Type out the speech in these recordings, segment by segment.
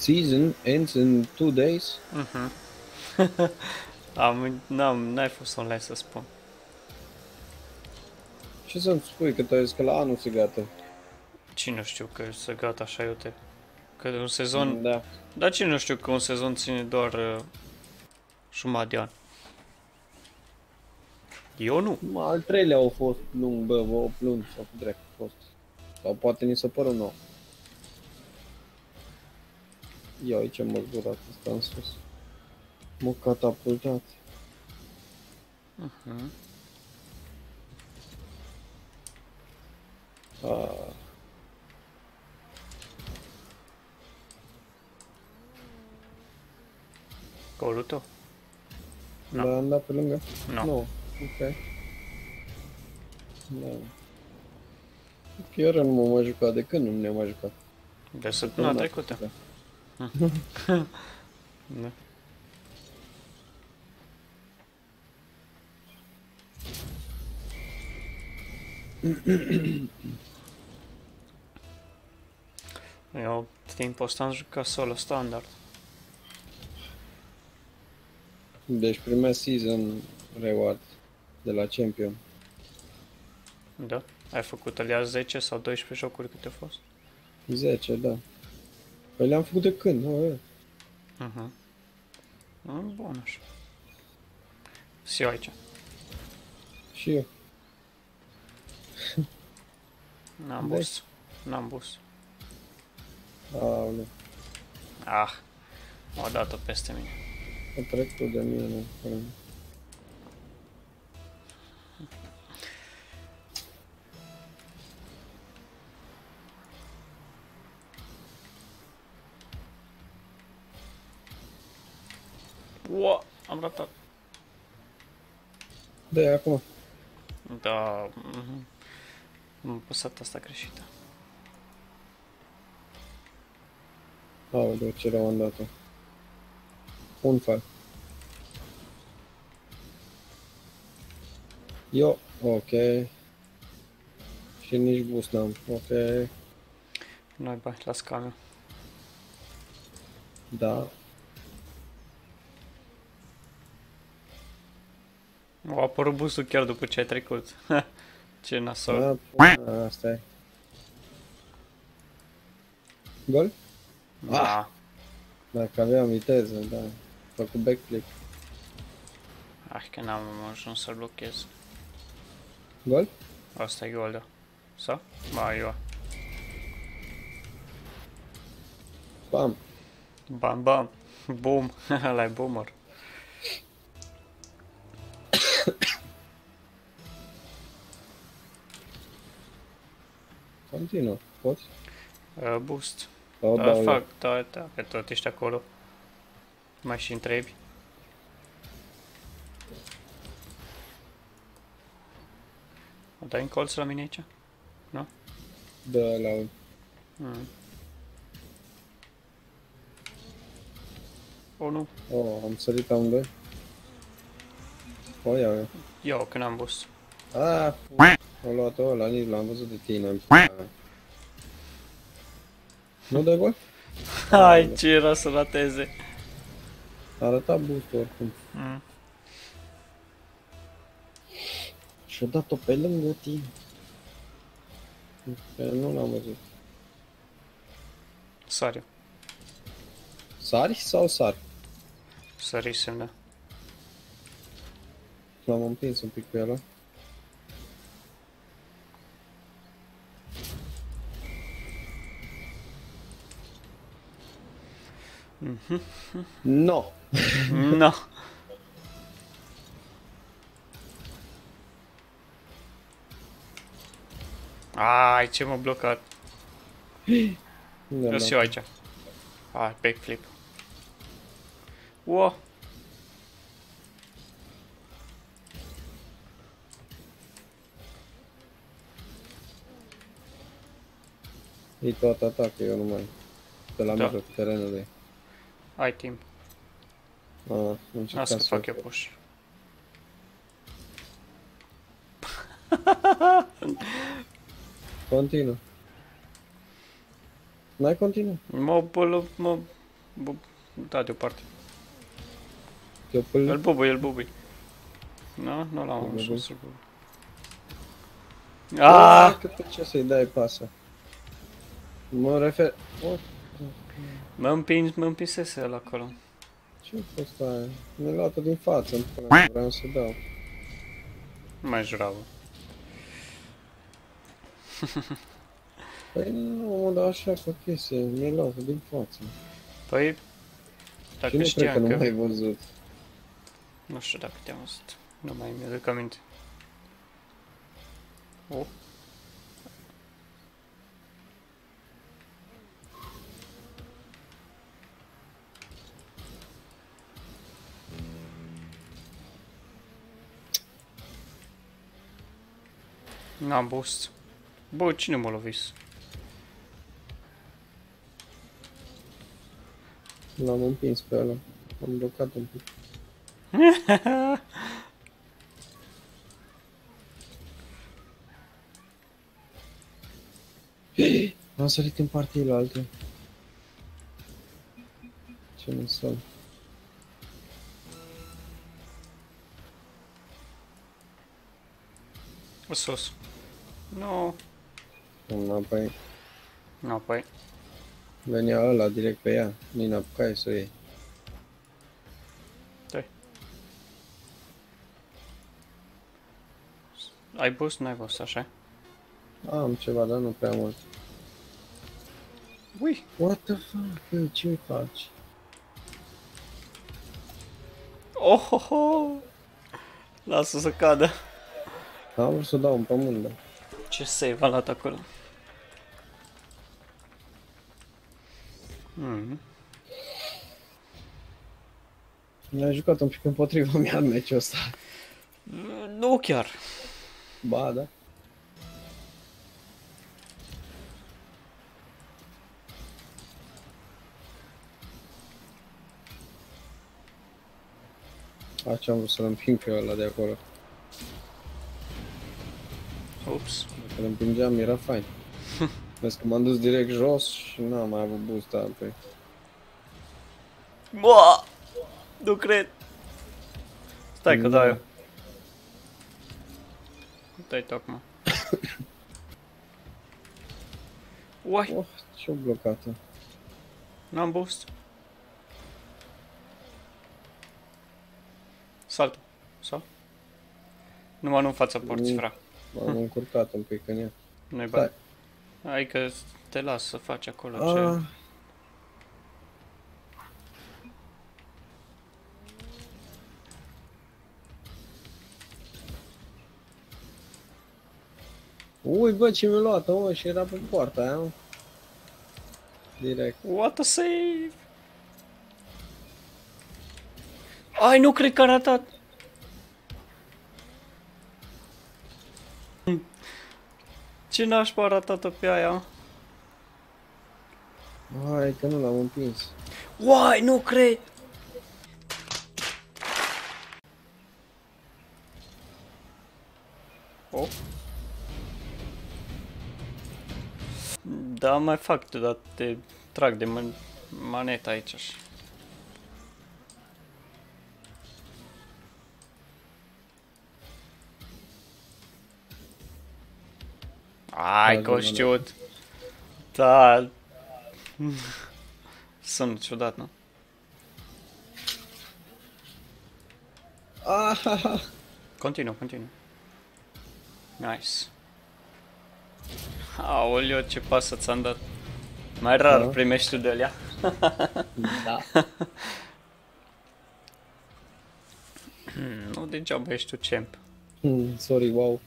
season ends in 2 days? N-ai fost online să spun. Ce să-mi spui, că tu ai zis că la anul se gata? Cine știu că se gata așa iute. Că un sezon... Da. Dar cine nu știu că un sezon ține doar jumătate de an. Eu nu. Al treilea au fost lung, bă, 8 luni sau cu drept a fost. Sau poate ni se pără nou. Ia aici m-a zburat ăsta în sus. M-a catapultat. Golul tău? Da, am dat pe lângă? Nu. Nu. Ok. Da. Chiar nu m-am mai jucat, de când nu ne-am mai jucat? De săptămâna trecută. Da. Eu timpul ăsta am jucat solo standard. Deci primea season reward de la Champion. Da. Ai făcut alea 10 sau 12 jocuri câte au fost? 10, da. Păi le-am făcut de când? Bun așa. Și eu aici. Și eu. N-am bus. N-am bus. Aoleu. Ah. O dat-o peste mine. A trecut de mine, nu. Ua, am ratat. Da, acum. Da. Am păsat asta greșită. Aoleu, ce rău am dat-o. Un fal. Eu, ok. Și nici boost n-am, ok. Nu ai bani, las camion. Da. A apărut bustul chiar după ce ai trecut. Ce nasol. Da, asta e. Gol? Da. Dacă aveam viteză, da. Făcut backflip. Că n-am ajuns să-l blochez. Gol? Asta e gol, da. Sau? Ba, eu. Bam. Bam, bam. Boom. Ăla-i boomer. Continuă, poți? Boost. Da, Fac, da, că tot ești acolo. Mai și întrebi. O dai în colț la mine aici? Nu? Da, la un. O, nu. Oh, am sărit amândoi. O, ia. Eu, când am boost. Ah, am luat-o ăla, nici l-am văzut de tine. Nu dă gol? Hai, ce era să rateze. Arăta boost-ul oricum. Și-a dat-o pe lângă tine. Nu l-am văzut. Sariu. Sari sau sar? Sărisem, da. L-am împins un pic pe ăla. No! No. Ai, ce m-a blocat. Eu și eu aici. Hai, backflip. Wow. E tot atac, eu nu mai... De la mijloc terenului. Ai timp. Asta fac eu push. Continuă. N-ai continuă? Mă Da, deoparte. Teopâl. Îl bubui. Nu, nu l-am Îl ajuns să-l bubui. bubui. Aaaa! Cât pe ce să-i dai pasă? Mă refer... Oh, Mă împinsese ăla acolo. ce-a fost aia? Mi-a luat-o din față, în până, vreau să dau. Nu mai jurau. Păi nu, mă dau așa cu chestie, mi-a luat-o din față. Păi, dacă Și nu cred că știam nu că... m-ai văzut. Nu știu dacă te-am văzut. Nu mai mi-aduc aminte. Oh. N-am boost. Bă, cine m-a lovit? L-am împins pe ăla. Am blocat un pic. Am sărit în partiile alte. Ce nasol. Sus. Nu. Înapoi. Înapoi. Venea ăla direct pe ea. Nici n-apucai să o iei. Dai. Ai boost? N-ai boost, așa? Am ceva, dar nu prea mult. Ui! What the fuck? Bă, ce faci? Ohoho! Lasă să cadă. Am vrut să dau în pământ, da. Ce save a luat acolo? Mi-a jucat un pic împotriva mea în meciul ăsta. Nu chiar. Ba, da. Ce am vrut să-l împing pe ăla de acolo. Ups. Dacă îl împingeam era fain. Vezi că m-am dus direct jos și n-am mai avut boost apoi. Bă! Nu cred. Stai că dau eu. Dai tocmai. Uai! Oh, ce-o blocată. N-am boost. Saltă. Sau? Numai nu în fața porții, fra. M-am încurcat un pic în ea. Nu-i bani. Hai că te las să faci acolo ce... Ah. Ui, bă, ce mi-a luat, mă, și era pe poarta aia, mă. Direct. What a save! Ai, nu cred că a ratat! Ce nașpa a ratat-o pe aia? Hai că nu l-am împins. Uai, nu cred! Oh. Da, mai fac tu, dar te trag de maneta aici așa. Ai, că o știut. Da. Sună ciudat, nu? Ah, Continuu. Nice. Aoleu, ce pasă ți-am dat. Mai rar primești tu de alea. da. Nu degeaba ești tu champ. Sorry, wow.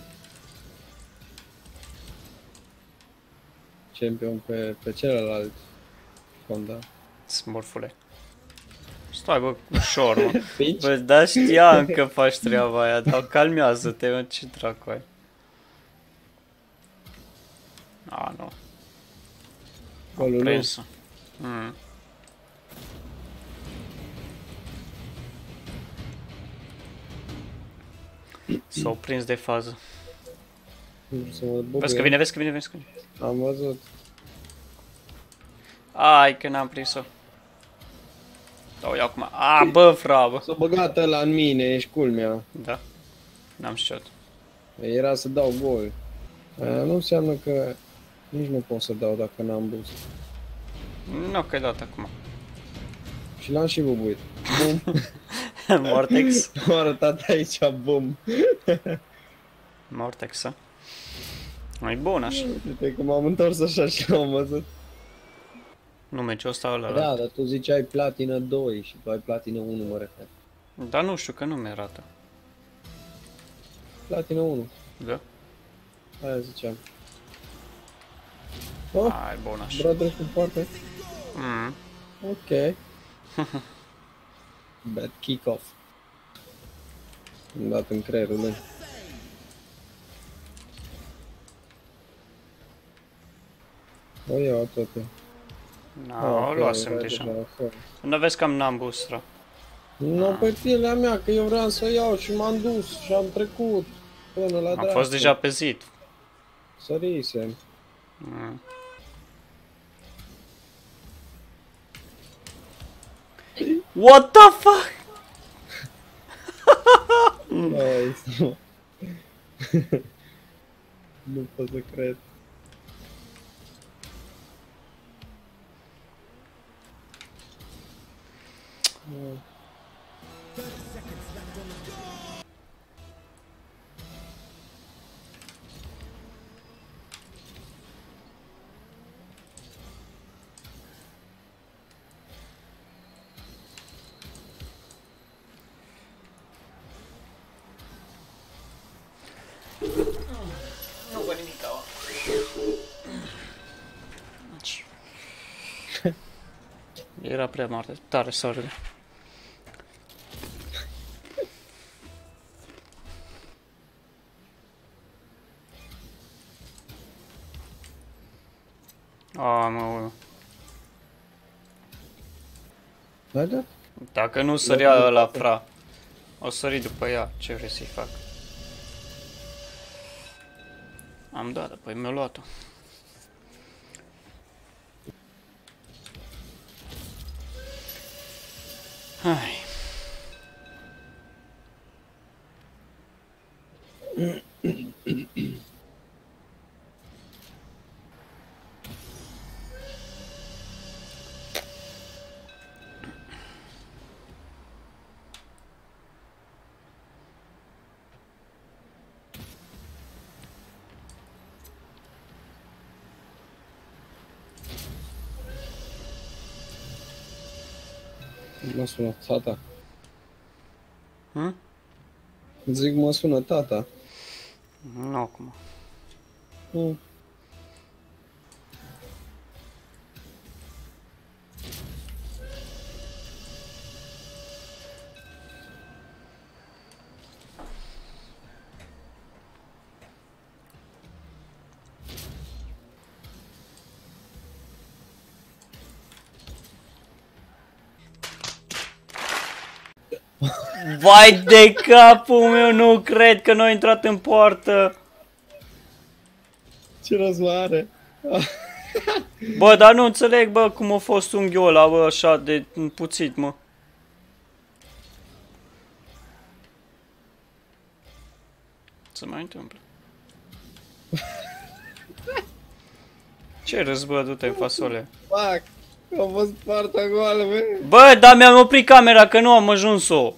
Champion pe celălalt Honda. Smurfule. Stai, bă, ușor, mă. Pici? Bă, da, știam că faci treaba aia, dar calmează-te, mă, ce dracu ai. A, nu. Am prins-o. S-au prins de fază. Vezi că vine. Am văzut. Ai, că n-am prins-o. Dau eu acum. A, bă, frabă. S-a băgat ăla în mine, ești culmea. Da. N-am știut. Era să dau gol. Aia nu înseamnă că nici nu pot să dau dacă n-am boost. Nu, că ai dat acum. Și l-am și bubuit. Bum. Mortex. M-a arătat aici, bum. Mortex, a? E bun așa. Uite că m-am întors așa și l-am văzut. Nu meciul ăsta ăla. Da, dar tu ziceai platină 2 și tu ai platină 1, mă refer. Dar nu știu că nu mi arată. Platină 1, Da? aia ziceam. Oh, Ai, bun așa. brother cu poate. Mm. Ok. Bad kick-off. Am dat în creierul lui. O iau toate. No, o luasem deja. Nu vezi că n-am boost, ră. Nu, pe pielea mea, că eu vreau să o iau și m-am dus și am trecut până la Am dracu. fost deja pe zid. Sărisem. Mm. What the fuck? Nice. Nu pot să cred. Nu văd nimic acolo. Era prea mare, tare soarele. Mă. Da? Dacă nu sărea ăla fra, o sări după ea, ce vrei să-i fac? Am dat, apoi mi-a luat-o. Hai. Mă sună tata. Hm? Zic, mă sună tata. Nu acum. Vai de capul meu, nu cred că nu a intrat în poartă. Ce rost mai are? Bă, dar nu înțeleg, bă, cum a fost unghiul ăla, bă, așa de puțit, mă. Se mai întâmplă. Ce râs, bă, du-te în fasole. Fac! A fost poarta goală, bă! Bă, dar mi-am oprit camera că nu am ajuns-o.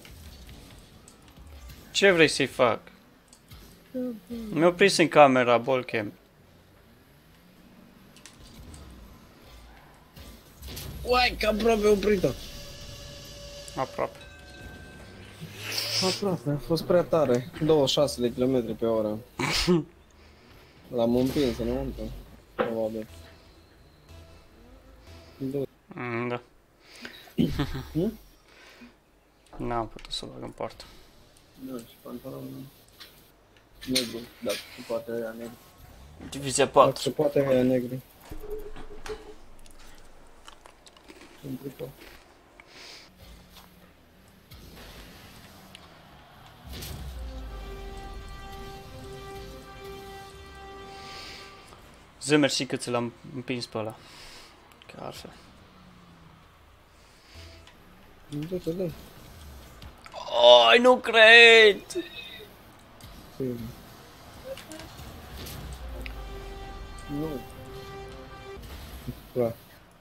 Ce vrei să-i fac? Mi-a oprit în camera, ballcam. Uai, că aproape oprit-o! Aproape. Aproape, a fost prea tare. 26 de km pe oră. L-am împins înăuntru. Probabil. Da. N-am putut să bag în poartă. Da, și pantalonul negru, dacă se poate aia negru. Divizia Dacă 4. se poate aia negru. Un tricou. Zi mersi că ți l-am împins pe ăla. Că altfel. Du-te, dă. Ai, nu cred! Nu. Da.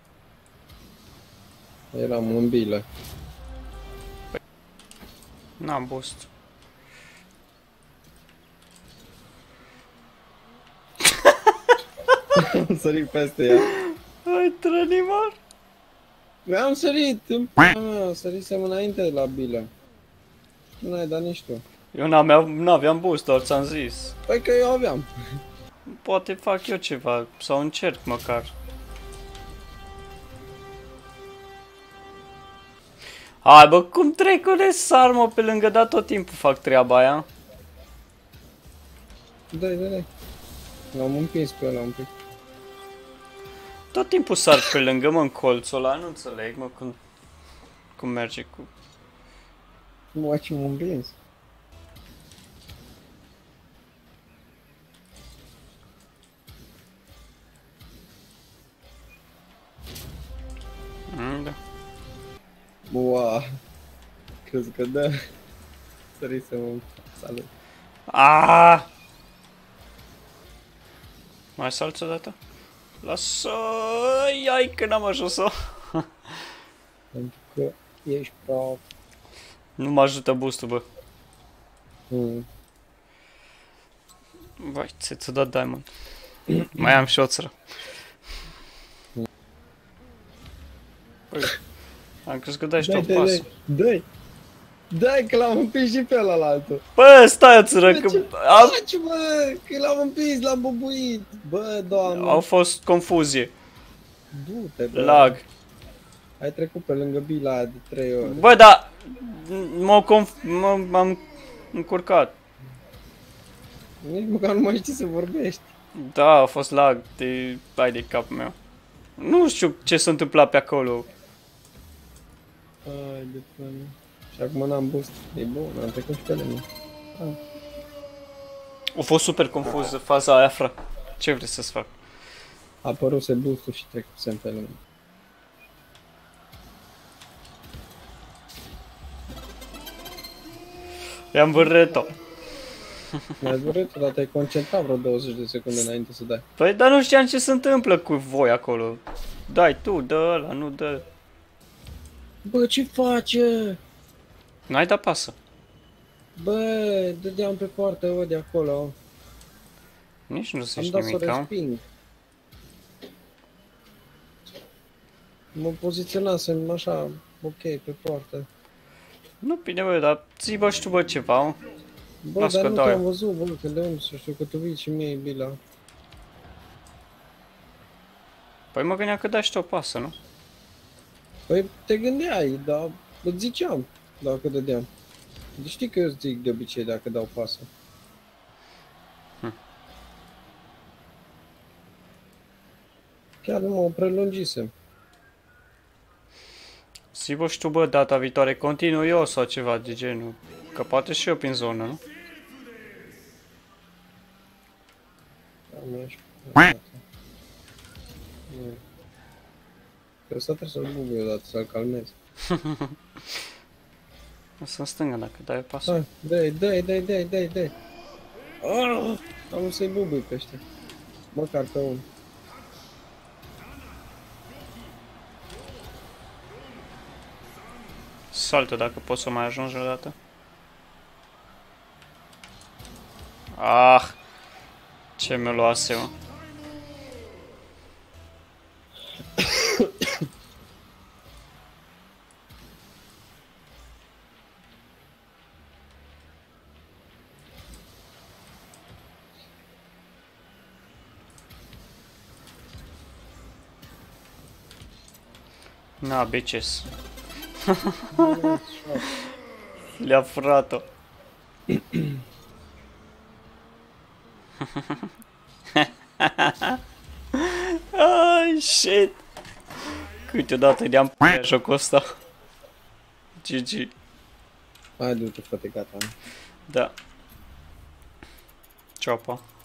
Eram în bilă. N-am boost. Am sărit peste ea. Ai, trănimar! Mi-am sărit, în p***a mea, sărisem înainte de la bilă. Nu ai dat nici tu. Eu n-aveam boost, doar ți-am zis. Păi că eu aveam. Poate fac eu ceva, sau încerc măcar. Hai bă, cum trecule sar mă pe lângă, dar tot timpul fac treaba aia. Dai. L-am împins pe ăla un pic. Tot timpul sar pe lângă, mă, în colțul ăla, nu înțeleg, mă, cum merge cu... Nu ai ce m-am împins. Da. Ua. Crezi că da. Sărisem un salut. Aaaa! Mai salți o dată? Lasă! Iai că n-am ajuns-o! Pentru că ești praf. Nu mă ajută boost-ul, bă. Vai, ți-a dat diamond. Mai am și o țără. Păi, am crezut că dai și tu pasul. Dai că l-am împins și pe ăla la altul. Bă, stai o țără, că am... Faci, bă, că l-am împins, l-am bubuit. Bă, doamne. Au fost confuzie. Du-te, bă. Lag. Ai trecut pe lângă bila aia de 3 ori. Bă, dar m-am încurcat. Nici măcar nu mai știi să vorbești. Da, a fost lag de capul meu. Nu știu ce s-a întâmplat pe acolo. Ai de până. Și acum n-am boost. E bun, am trecut și pe lângă. A fost super confuză faza aia, fră. Ce vrei să-ți fac? A apăruse boost-ul și trecusem pe lângă. I-am vârât-o. Mi-ai văzut, dar te-ai concentrat vreo 20 de secunde înainte să dai. Păi, dar nu știam ce se întâmplă cu voi acolo. Dai tu, dă ăla, nu dă. Bă, ce face? N-ai dat pasă. Bă, dădeam pe poartă, bă, de acolo. Nici nu Am zici dat să nimic, am. resping. Mă poziționasem așa, ok, pe poartă. Nu, bine, bă, dar ții bă și tu, bă, ceva, mă. Bă, Las dar că nu dau te-am eu. văzut, bă, că de unde să știu că tu vii și mie e bila. Păi mă gândeam că dai și tu o pasă, nu? Păi te gândeai, dar îți ziceam dacă dădeam. Deci știi că eu îți zic de obicei dacă dau pasă. Chiar nu mă prelungisem. Ții bă și tu, bă, data viitoare continuu eu sau ceva de genul. Că poate și eu prin zonă, nu? Am ești. Că ăsta trebuie să-l bubuie odată, să-l calmezi. O să-mi stângă dacă dai o pasă. Hai, dai. Am să-i bubui pe ăștia. Măcar pe unul. Saltă dacă poți să mai ajungi odată. Ah! Ce mi-o luase, mă. Na, bitches. Le-a furat-o. Ai, shit. Câteodată ne-am p***at jocul ăsta. GG. Hai, du-te, frate, gata. Da. Ceapa.